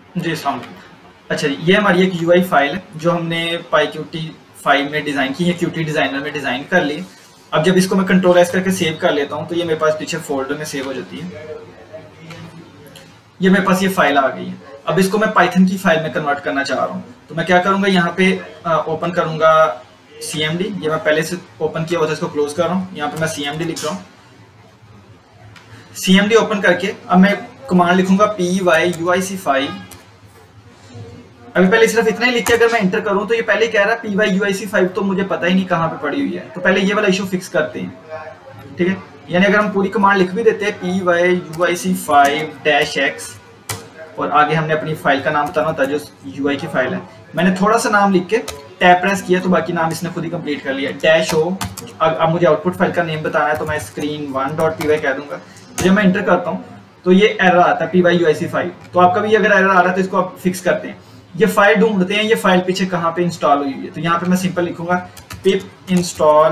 जी अस्सलाम वालेकुम। अच्छा जी, ये हमारी एक यूआई फाइल है जो हमने PyQt5 में डिज़ाइन की है, Qt डिज़ाइनर में डिज़ाइन कर ली। अब जब इसको मैं कंट्रोल एस करके सेव कर लेता हूँ तो ये मेरे पास पीछे फोल्डर में सेव हो जाती है। ये मेरे पास ये फाइल आ गई है। अब इसको मैं पाइथन की फाइल में कन्वर्ट करना चाह रहा हूँ, तो मैं क्या करूँगा, यहाँ पे ओपन करूँगा CMD। ये मैं पहले से ओपन किया हुआ था, इसको क्लोज कर रहा हूँ। यहाँ पे मैं CMD लिख रहा हूँ। CMD ओपन करके अब मैं कमांड लिखूंगा pyuic5। अभी पहले सिर्फ इतना ही लिख के अगर मैं इंटर करूं तो ये पहले कह रहा है pyuic5, तो मुझे पता ही नहीं कहाँ पे पड़ी हुई है। तो पहले ये वाला इशू फिक्स करते हैं, ठीक है। यानी अगर हम पूरी कमांड लिख भी देते हैं pyuic5-x और आगे हमने अपनी फाइल का नाम बताना होता है जो यूआई की फाइल है। मैंने थोड़ा सा नाम लिख के टैब प्रेस किया तो बाकी नाम इसने खुद ही कंप्लीट कर लिया। -o। अब मुझे आउटपुट फाइल का नेम बताना है तो मैं screen1.py कह दूंगा। जब मैं इंटर करता हूँ तो ये एरर आता है pyuic5। तो आपका भी अगर एरर आ रहा है तो इसको आप फिक्स करते हैं। ये फाइल ढूंढते हैं, ये फाइल पीछे कहाँ पे इंस्टॉल हुई है। तो यहाँ पे मैं सिंपल लिखूंगा pip install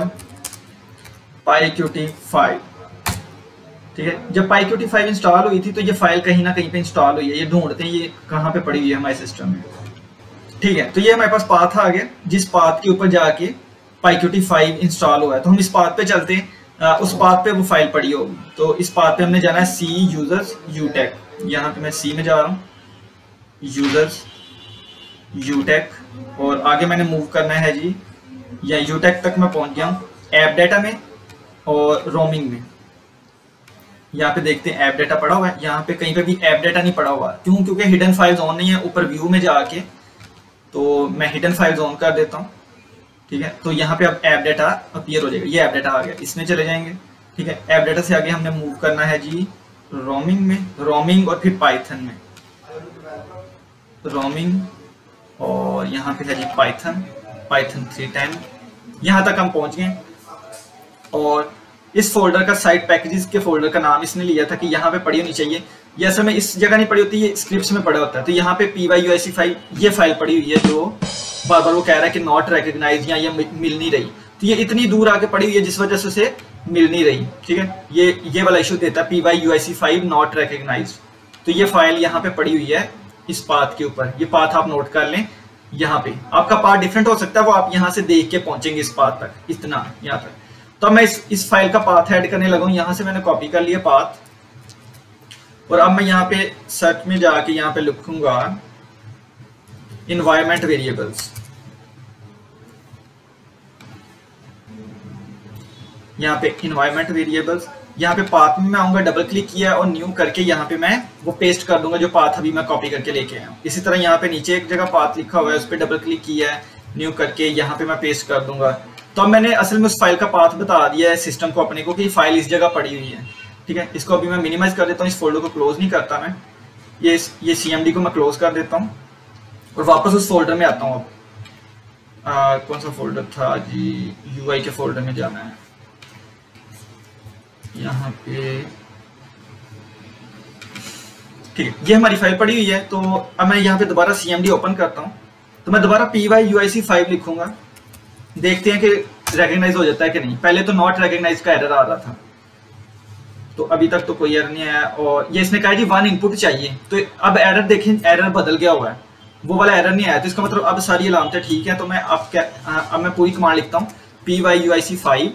pyqt5, ठीक है। जब pyqt5 इंस्टॉल हुई थी तो ये फाइल कहीं ना कहीं पे इंस्टॉल हुई है। ये ढूंढते हैं ये कहाँ पे पड़ी हुई है हमारे सिस्टम में, ठीक है। तो ये हमारे पास पाथ आ गया, जिस पाथ के ऊपर जाके pyqt5 इंस्टॉल हुआ है। तो हम इस पाथ पे चलते हैं, उस पाथ पे वो फाइल पड़ी होगी। तो इस पाथ पे हमने जाना है C users utech। यहाँ पे मैं C में जा रहा हूँ, users utech, और आगे मैंने मूव करना है जी, या utech तक मैं पहुंच गया हूँ। ऐप डेटा में और रोमिंग में यहाँ पे देखते हैं ऐप डेटा पड़ा हुआ है। यहाँ पे कहीं पे भी ऐप डेटा नहीं पड़ा हुआ, क्यों? क्योंकि हिडन फाइल्स ऑन नहीं है। ऊपर व्यू में जाके तो मैं हिडन फाइल्स ऑन कर देता हूँ, ठीक है। तो यहाँ पे अब ऐप डेटा अपीयर हो जाएगा। ये ऐप डेटा आ गया, इसमें चले जाएंगे, ठीक है। ऐप डेटा से आगे हमने मूव करना है जी रोमिंग में, रोमिंग और फिर पाइथन में, रोमिंग और यहाँ पे है जी पाइथन 310। यहाँ तक हम पहुंच गए। और इस फोल्डर का साइट पैकेजेस के फोल्डर का नाम इसने लिया था कि यहाँ पे पड़ी होनी चाहिए। ये असल में इस जगह नहीं पड़ी होती, ये स्क्रिप्ट्स में पड़ा होता है। तो यहाँ पे pyuic5 ये फाइल पड़ी हुई है जो बार बार वो कह रहा है कि नॉट रिकॉग्नाइज, या ये मिल नहीं रही। तो ये इतनी दूर आके पड़ी हुई है जिस वजह से उसे मिल नहीं रही, ठीक है। ये वाला इशू देता है pyuic5 नॉट रिकॉग्नाइज। तो ये फाइल यहाँ पे पड़ी हुई है इस पाथ के ऊपर। ये पाथ आप नोट कर लें। यहाँ पे आपका पाथ डिफरेंट हो सकता है, वो आप यहाँ से देख के पहुंचेंगे इस पाथ तक, इतना यहाँ तक। तो मैं इस फाइल का पाथ ऐड करने लगा हूँ। यहाँ से मैंने कॉपी कर लिया पाथ, और अब मैं यहाँ पे सर्च में जाके यहाँ पे लिखूंगा इन्वायरमेंट वेरिएबल्स। यहाँ पे इन्वायरमेंट वेरिएबल्स, यहाँ पे पाथ में मैं आऊंगा, डबल क्लिक किया और न्यू करके यहाँ पे मैं वो पेस्ट कर दूंगा जो पाथ अभी मैं कॉपी करके लेके आया हूँ। इसी तरह यहाँ पे नीचे एक जगह पाथ लिखा हुआ है, उस पर डबल क्लिक किया है, न्यू करके यहाँ पे मैं पेस्ट कर दूंगा। तो अब मैंने असल में उस फाइल का पाथ बता दिया है सिस्टम को अपने को कि फाइल इस जगह पड़ी हुई है, ठीक है। इसको अभी मैं मिनिमाइज कर देता हूँ, इस फोल्डर को क्लोज नहीं करता मैं। ये CMD को मैं क्लोज कर देता हूँ और वापस उस फोल्डर में आता हूँ। अब कौन सा फोल्डर था जी, UI के फोल्डर में जाना है। यहाँ पे ठीक है, ये हमारी फाइल पड़ी हुई है। तो अब मैं यहाँ पे दोबारा CMD ओपन करता हूँ, तो मैं दोबारा pyuic5 लिखूंगा। देखते हैं कि रिकॉग्नाइज हो जाता है कि नहीं। पहले तो नॉट रिकॉग्नाइज का एरर आ रहा था, तो अभी तक तो कोई एरर नहीं आया। और ये इसने कहा जी 1 इनपुट चाहिए, तो अब एरर देखें, एरर बदल गया हुआ है, वो वाला एरर नहीं आया। तो इसका मतलब अब सारी अलामतें ठीक है। तो मैं अब मैं पूरी कमांड लिखता हूँ pyuic5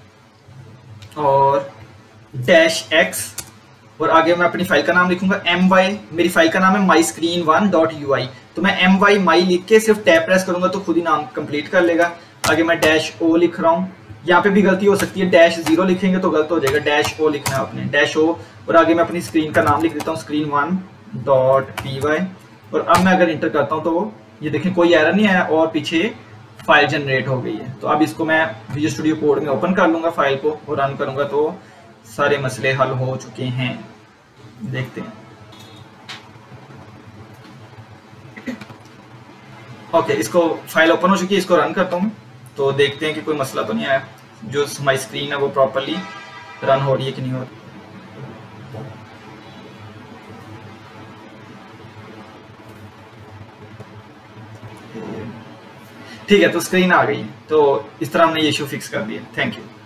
और -x, और आगे मैं अपनी फाइल का नाम लिखूंगा my। मेरी फाइल का नाम है myscreen1.ui। तो मैं my लिख के सिर्फ टैब प्रेस करूंगा तो खुद ही नाम कंप्लीट कर लेगा। आगे मैं -o लिख रहा हूँ, यहाँ पे भी गलती हो सकती है, -0 लिखेंगे तो गलत हो जाएगा, -o लिखना है आपने, -o। और आगे मैं अपनी स्क्रीन का नाम लिख देता हूँ screen1.py। और अब मैं अगर इंटर करता हूँ तो ये देखें कोई एरर नहीं आया और पीछे फाइल जनरेट हो गई है। तो अब इसको मैं विजुअल स्टूडियो कोड में ओपन कर लूंगा फाइल को और रन करूंगा तो सारे मसले हल हो चुके हैं। देखते हैं। ओके, इसको फाइल ओपन हो चुकी है, इसको रन करता हूँ तो देखते हैं कि कोई मसला तो नहीं आया। जो हमारी स्क्रीन है वो प्रॉपर्ली रन हो रही है कि नहीं हो रही। ठीक है, तो स्क्रीन आ गई। तो इस तरह हमने ये इशू फिक्स कर दिया। Thank you.